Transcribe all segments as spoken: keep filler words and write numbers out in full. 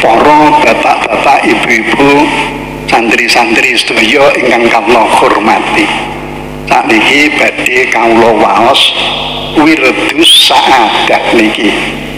para bapak-bapak, ibu-ibu, santri-santri sedaya ingkang kawula hormati. Sakniki badhe kawula waos wirdus saadah niki.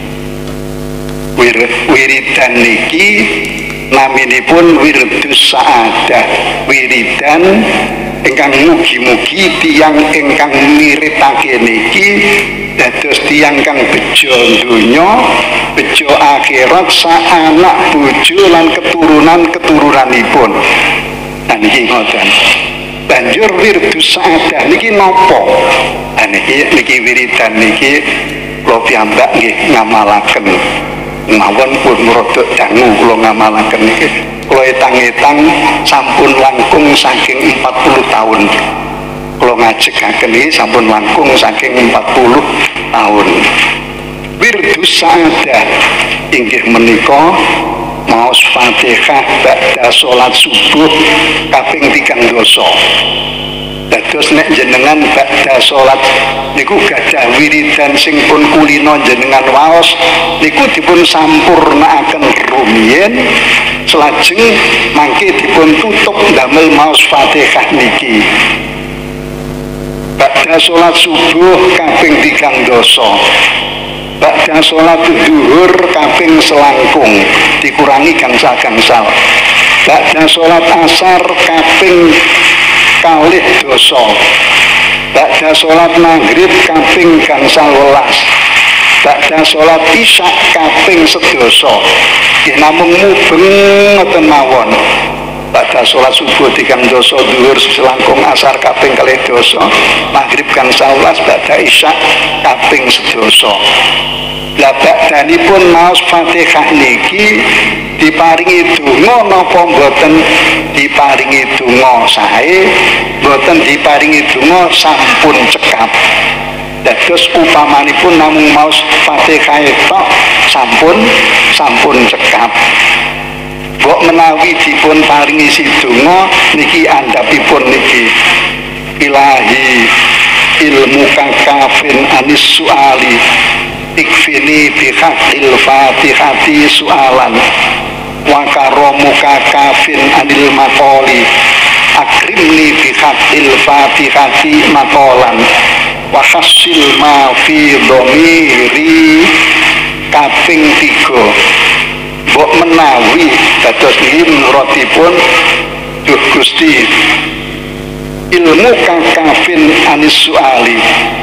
Wir, wiridan niki naminipun wirdus saadah, wiridan ingkang mugi-mugi tiyang ingkang miritake niki dados tiyang kang bejo donya, bejo akhirat, sak anak bojo lan keturunan-keturunanipun. Nah niki ngoten. Banjur wirdus saadah niki napa? Nah niki niki wiridan niki kula piyambak nggih ngamalaken. Mawon pun rodok dangu kula ngamalaken niki. Kula etang-etang sampun langkung saking empat puluh tahun. Kula ngajegaken iki sampun langkung saking empat puluh tahun. Wirdus saadah inggih menika maos Fatihah ba'da salat subuh kaping tigang dosa. Dados nek jenengan ba'da salat niku gadah wiridan sing pun kulino jenengan waos niku dipun sampurnakaken rumiyin, selajeng mangke dipun tutup damel maos Fatihah niki. Ba'da salat subuh kaping tigang dosa, ba'da salat zuhur kaping selangkung dikurangi gangsal-gangsal, ba'da salat asar kaping kalih dosa, ba'da salat maghrib kaping gangsal welas, ba'da salat isya kaping sedoso. Nggih namung mubeng ngoten mawon. Ba'da salat subuh tigang dosa, zuhur selangkung, asar kaping kalih dosa, maghrib gangsal welas, ba'da isya kaping sedoso. Lah badhanipun maos Fatihah niki diparingi donga napa mboten diparingi donga sae, mboten diparingi donga sampun cekap. Dados upamanipun namung maos Fatihah tok sampun sampun cekap. Mbok menawi dipun paringi sidonga niki andhapipun niki. Ilahi ilmu kakafin anis suali ikfini bihaqil fatihati sualan wa karomuka kafin anil makoli akrimni bihaqil fatihati makolan wa hasil ma fi dhamiri kaping tiga. Mbok menawi dados niki muradipun duh Gusti ilmu kakafin anis suali,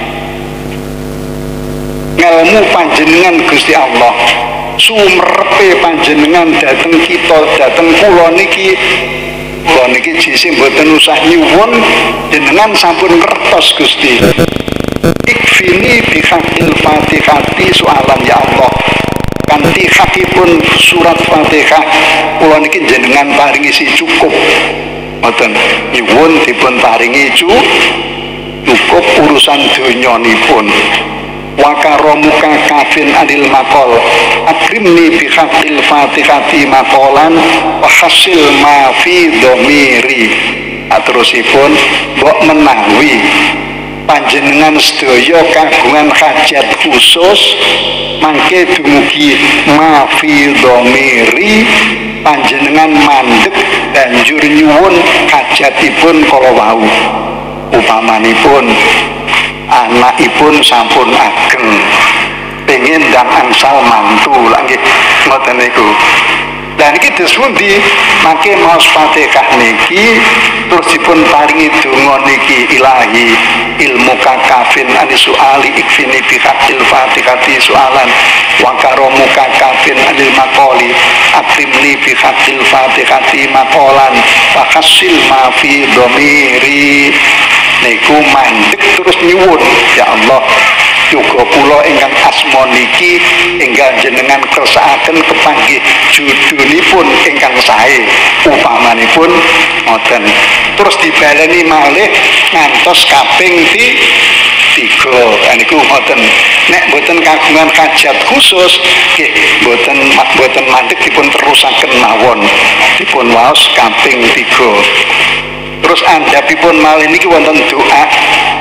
ngelmu panjenengan Gusti Allah, sumrepe panjenengan dateng kita, dateng kula niki. Kula niki jisi mboten usah nyuwun, jenengan sampun ngertos Gusti. Ikfini bihaqil fatihati soalan ya Allah. Kanthi hakipun surat Fatihah kula niki jenengan paringi si cukup. Mboten nyuwun dipun paringi cukup urusan donyanipun. Wa karomuka kafin adil makol akrimni bihaqil fatihati makolan wa hasil ma fi dhamiri. Terusipun mbok menawi panjenengan sedaya kagungan hajat khusus mangke dumugi ma fi dhamiri, panjenengan mandeg banjur nyuwun hajatipun kala wau. Upamanipun anakipun sampun ageng pengen ndang angsal mantu lagi ngoten niku. Dan niki disuwun di mangke maos Fatihah niki terus dipun paringi donga niki ilahi ilmu kakafin anis suali ikfini bihaqil fatihati sualan wa karomu kakafin anil makoli akrimni bihaqil fatihati makolan wa hasil ma fi dhamiri. Niku mandek terus nyuwun ya Allah, yoga kula ingkang asma niki enggal jenengan kersakaken kepanggih judulipun ingkang sae, upamanipun ngoten. Terus dibaleni malih ngantos kaping ti tiga. Niku ngoten. Nek boten kagungan hajat khusus nggih boten boten mandek dipun terusaken mawon, dipun waos kaping tiga. Terus andhapipun malih niki wonten doa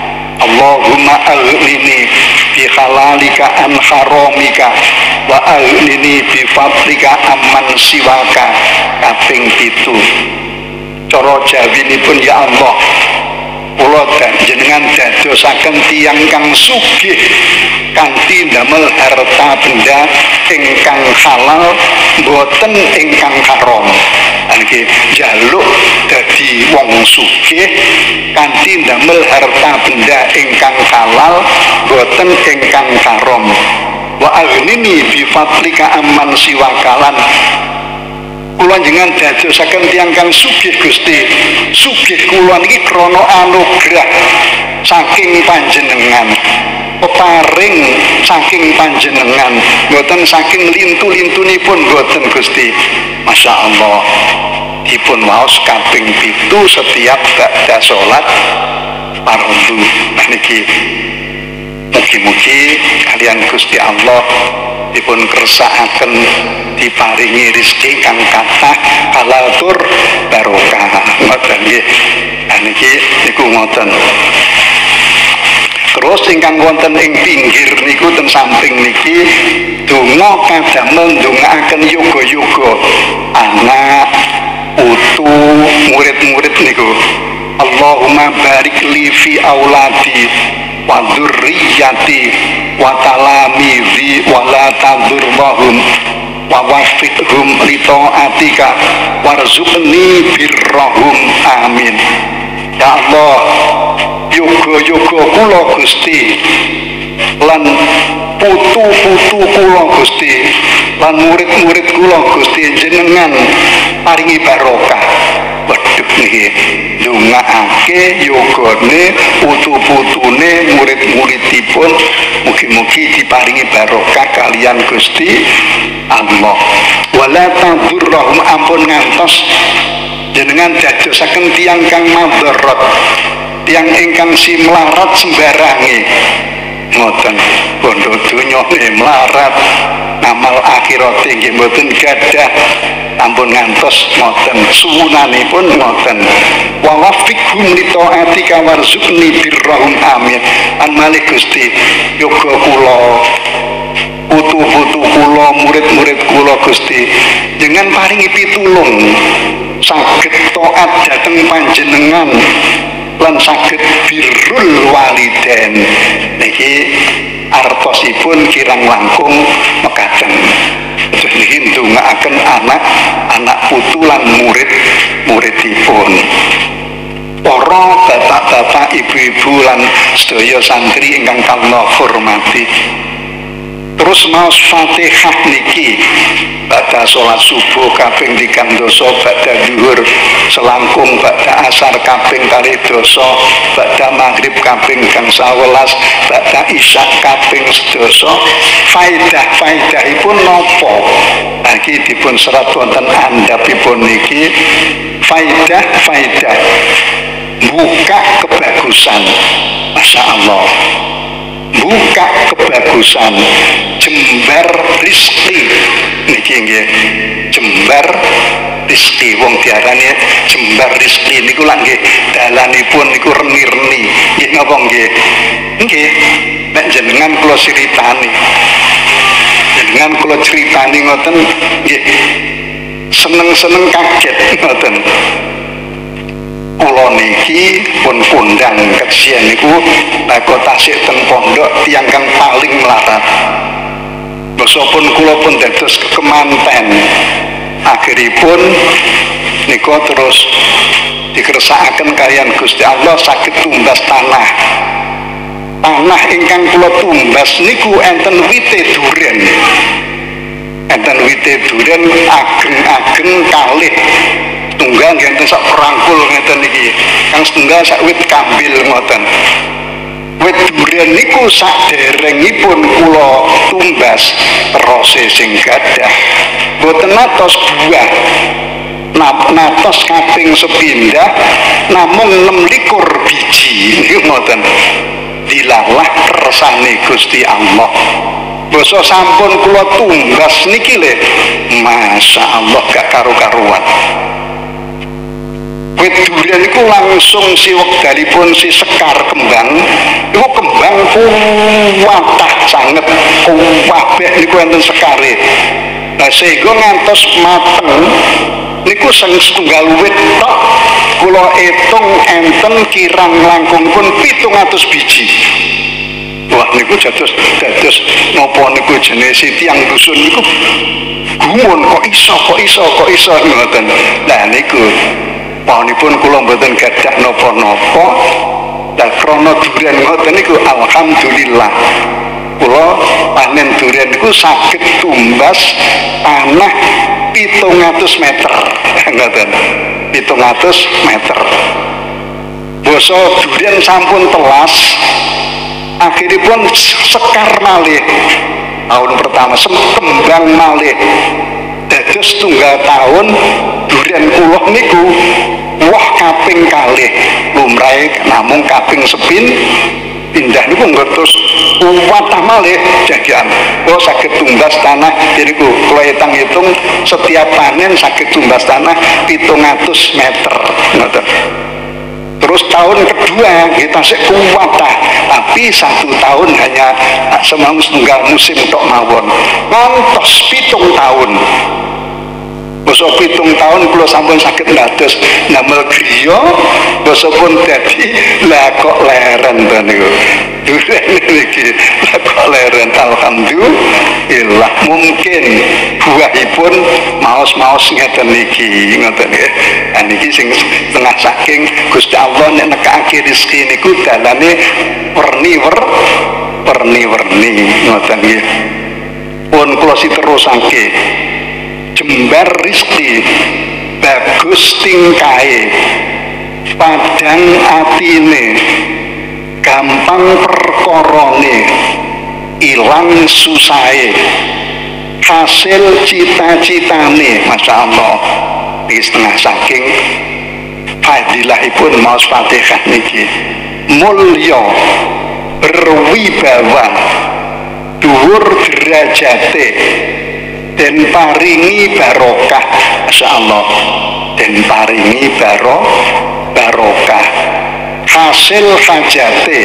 Allahumma aghnini bi halalika an haramika wa aghnini bi fadlika amman siwaka kaping pitu. Cara jawinipun, ya Allah, kula jenengan dadosaken tiyang kang sugih kanthi ndamel harta benda ingkang halal boten ingkang haram. Niki jaluk dadi wong sugih kanthi ndamel harta benda ingkang halal boten ingkang haram. Wa aghnini bi fadlika amman siwakalan, kula jenengan dadosaken tiyang kang sugih Gusti. Sugih kula niki krana anugrah saking panjenengan, peparing saking panjenengan, boten saking lintu-lintunipun boten Gusti. Masya Allah, dipun waos kaping pitu setiap bakda salat fardu. Nah niki mugi-mugi kalian Gusti Allah dipun kersakaken diparingi rezeki kang kathah halal tur barokah. Ngoten nggih. Nah niki niku ngoten. Terus ingkang wonten ing pinggir niku ten samping niki donga kadamel ndongaaken yoga-yoga anak putu murid-murid niku. Allahumma barik li fi auladi wa dzurriyyati wa talamizi wa la tadurrahum wa wafiqhum li taatika warzuqni birrahum amin. Ya Allah, yoga-yoga kula Gusti lan putu-putu kula Gusti lan murid-murid kula Gusti jenengan paringi barokah. Waduh niki ndongaake yogane putu-putune murid-muridipun mugi-mugi diparingi barokah kalian Gusti Allah. Wala tadurrahum, ampun ngantos jenengan dadosaken tiyang kang madharat, tiyang ingkang si melarat sembarange. Ngoten bondo donya melarat, amal akhirat nggih mboten gadah, ampun ngantos ngoten suwunanipun ngoten. Wa wafiqhum li taatika warzuqni birrahum amin. An malih Gusti, yoga kula, putu-putu kula, murid-murid kula Gusti, dengan paringi pitulung saged taat dhateng panjenengan lan saged birrul walidain. Niki artosipun kirang langkung mekaten. Terus niki ndongaaken anak anak putu lan murid muridipun. Para bapak-bapak, ibu-ibu lan sedaya santri ingkang kula hormati. Terus maos Fatihah niki badha salat subuh kaping tigang dosa, badha zuhur selangkung, badha asar kaping kalih dosa, badha maghrib kaping gangsal welas, badha isya kaping sedoso. Faidah-faidahipun napa? Iki dipun serat wonten andhapipun niki. Faidah-faidah buka kebagusan. Masya Allah, buka kebagusan, jembar rizki niki nggih, jembar rizki. Wong diarani jembar rizki niku lak nggih dalanipun niku reni-reni. Nggih napa nggih? Nggih, nek jenengan kula critani, jenengan kula critani ngoten nggih, seneng-seneng kaget ngoten. Kula niki pun kondang kesian niku nako tasik ten pondok tiyang kang paling melarat. Bosopun kula pun dados kemanten. Akhiripun niku terus dikersakaken kalian Gusti Allah saged tumbas tanah. Tanah ingkang kula tumbas niku enten wite duren. Enten wite duren ageng-ageng kalih. Tunggal ngenten sak perangkul ngeten iki. Kang setunggal sak wit kambil ngoten. Wit durian niku saderengipun kula tumbas rose sing gadah boten natos buah, natos kaping sepindah namung enam likur biji niku ngoten. Dilalah kersane Gusti Allah. Basa sampun kula tumbas niki le, Masya Allah gak karu-karuan. wit durian iku langsung si wekdalipun si sekar kembang iku kembang kuwatah sanget kuwabeh niku enten sekare. Nah sehingga ngantos mateng niku sing setunggal wit tok kula itung enten kirang langkung pun pitung atus biji. Wah niku dados dados napa niku jenis tiyang dusun niku gumun kok iso kok iso kok iso ngoten. Nah niku pawonipun kula mboten gadah napa-napa. Lah krana durian ngoten niku alhamdulillah kula panen durian niku saged tumbas tanah pitung atus meter ngoten. pitung atus meter. Basa durian sampun telas akhiripun sekar malih tahun pertama kembang malih dados tunggal tahun durian kula niku wah kaping kalih lumrahe namung kaping sepin pindah niku ngertos watah malih jadian kula saged tumbas tanah niku kula hitung-hitung setiap panen saged tumbas tanah pitung atus meter ngoten. Terus tahun kedua kita sik kuwatah, tapi satu tahun hanya semang setunggal musim tok mawon. Ngantos pitung tahun. Basa pitung tahun kula sampun saged dados ndamel griya, basa pun dadi lah kok leren to niku. Durian niki lah kok leren alhamdulillah mungkin buahipun maos-maos ngeten niki ngoten nggih. Nah niki sing setengah saking Gusti Allah nek nekake rezeki niku dalane werni-wer werni-werni ngoten nggih. Pun kula siterusake jembar rezeki bagus tingkahe padang atine gampang perkorone ilang susahe hasil cita-citane Masya Allah. Di setengah saking fadilahipun maos Fatihah niki mulya berwibawa dhuwur derajate dan paringi barokah Masya Allah dan paringi baro barokah hasil hajate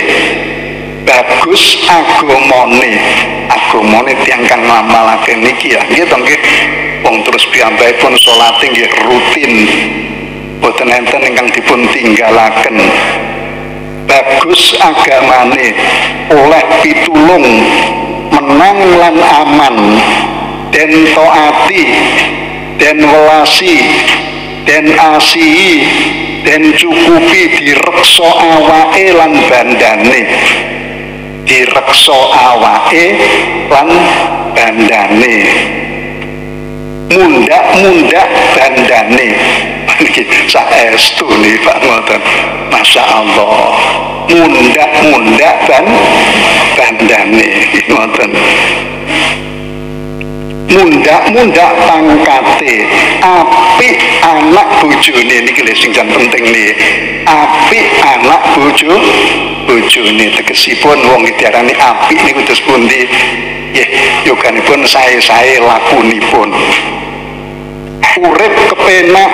bagus agamane agamane tiyang kang ngamalake niki ya nggih to nggih wong terus piyambakipun salate nggih rutin boten enten ingkang dipun tinggalaken bagus agamane oleh pitulung menang lan aman dan taati dan welasi dan asihi dan cukupi direksa awake lan bandane direksa awake lan bandane mundak-mundak bandane saestu nih Pak ngoten Masya Allah mundak-mundak dan bandane ngoten mundak-mundak pangkate apik anak bojone niki lho sing penting nih apik anak bojo bojone tegesipun wong diarani apik niku terus pundi nggih yoganipun sae-sae lakunipun urip kepenak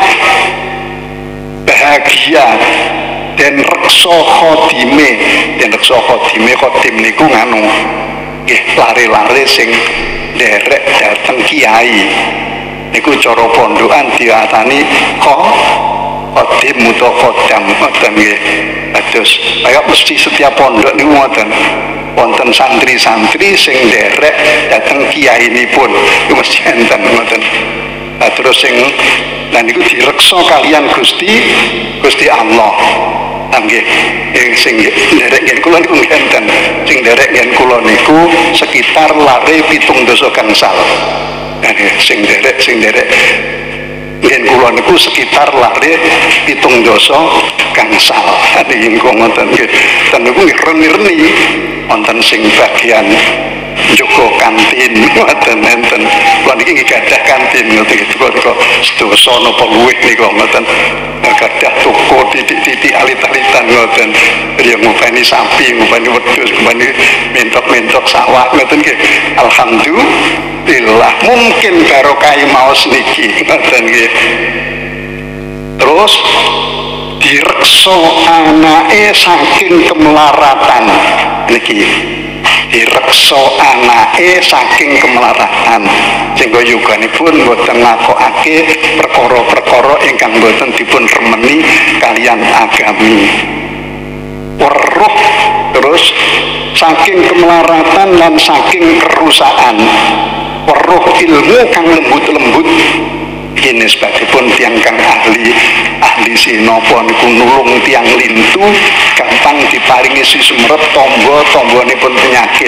bahagia dan reksa khodime dan reksa khodime khodim niku nganu nggih lare-lare sing derek dateng kiai niku cara pondokan diatani kok khodim utawa khodam ngoten nggih. Terus kaya mesti setiap pondok niku ngoten wonten santri-santri sing derek dateng kiai nipun niku mesti enten ngoten. Nah, terus sing lan niku direksa kalian Gusti Gusti Allah nggih sing derek yen kula niku enten sing derek yen kula niku sekitar lare pitung dasa gangsal. Nah sing derek sing derek yen kula niku sekitar lare pitung dasa gangsal. Niki ngoten nggih. Ten niku reni-reni wonten sing bagian Joko kantin ngoten enten. Kula niki nggih gadah kantin ngoten iki kok sedasa napa luwih niku ngoten. Gadah toko titik-titik alit-alitan ngoten. Ya ngupani sapi, ngupani wedhus, ngupani mentok-mentok sawah ngoten nggih. Alhamdulillah mungkin barokah maos niki ngoten nggih. Terus direksa anake saking kemelaratan niki direksa anake saking kemelaratan sehingga yuganipun boten ngakokake perkara-perkara ingkang boten dipun remeni kalian agami weruh terus saking kemelaratan lan saking kerusakan weruh ilmu kang lembut-lembut ini sebabipun tiang kang ahli ahli sinapa niku nulung tiang lintu gampang diparingi sisumret tombo tombonipun penyakit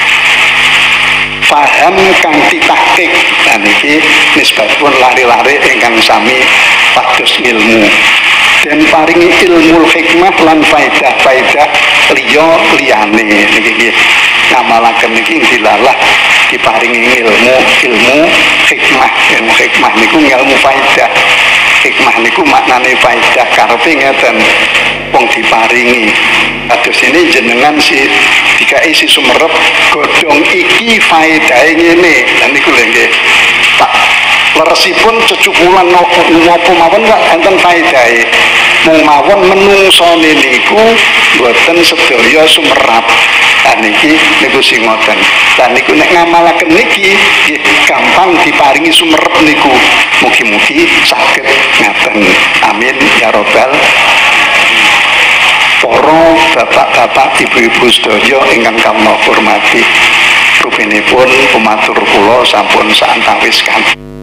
paham kang ditahqiq dan iki nisbatipun lari-lari ingkang sami pados ilmu dan paringi ilmu hikmah lan faidah-faidah liya liyane niki ngamalaken niki dilalah diparingi ilmu ilmu hikmah ilmu hikmah niku ilmu faidah hikmah niku maknane faidah karepe ngeten wong diparingi kados ini jenengan si dikai si sumerep godhong iki faidahe ngene lan niku lho nggih Pak leresipun cecukulan napa mawon kok enten faedahe mung mawon menungsane niku boten sedaya sumerap lan iki niku sing ngoten lan niku nek ngamalaken niki nggih gampang diparingi sumerep niku mugi-mugi saged ngaten amin ya robbal para bapak-bapak ibu-ibu sedaya ingkang kula hormati rupinipun pematur kula sampun saantawis kan